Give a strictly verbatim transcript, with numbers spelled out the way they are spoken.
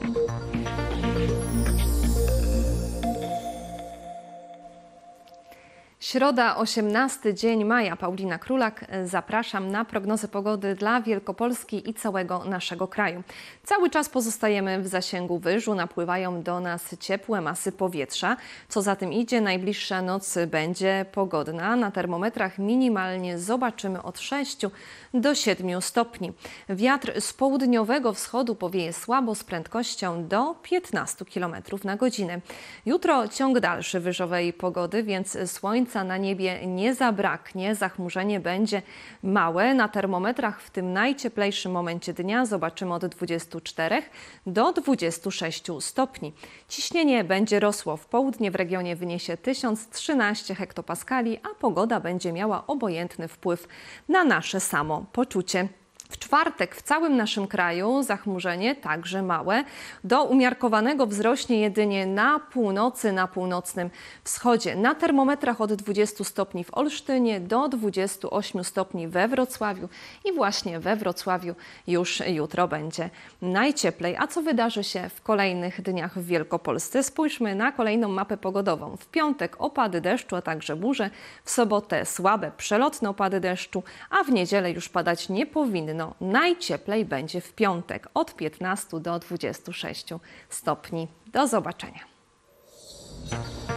Środa, osiemnasty dzień maja. Paulina Królak. Zapraszam na prognozę pogody dla Wielkopolski i całego naszego kraju. Cały czas pozostajemy w zasięgu wyżu, napływają do nas ciepłe masy powietrza. Co za tym idzie, najbliższa noc będzie pogodna. Na termometrach minimalnie zobaczymy od sześciu do siedmiu stopni. Wiatr z południowego wschodu powieje słabo z prędkością do piętnastu kilometrów na godzinę. Jutro ciąg dalszy wyżowej pogody, więc słońca na niebie nie zabraknie. Zachmurzenie będzie małe. Na termometrach w tym najcieplejszym momencie dnia zobaczymy od dwudziestu czterech do dwudziestu sześciu stopni. Ciśnienie będzie rosło. W południe w regionie wyniesie tysiąc trzynaście hektopaskali, a pogoda będzie miała obojętny wpływ na nasze samopoczucie. W czwartek w całym naszym kraju zachmurzenie także małe. Do umiarkowanego wzrośnie jedynie na północy, na północnym wschodzie. Na termometrach od dwudziestu stopni w Olsztynie do dwudziestu ośmiu stopni we Wrocławiu. I właśnie we Wrocławiu już jutro będzie najcieplej. A co wydarzy się w kolejnych dniach w Wielkopolsce? Spójrzmy na kolejną mapę pogodową. W piątek opady deszczu, a także burze. W sobotę słabe, przelotne opady deszczu, a w niedzielę już padać nie powinny. No, najcieplej będzie w piątek od piętnastu do dwudziestu sześciu stopni. Do zobaczenia.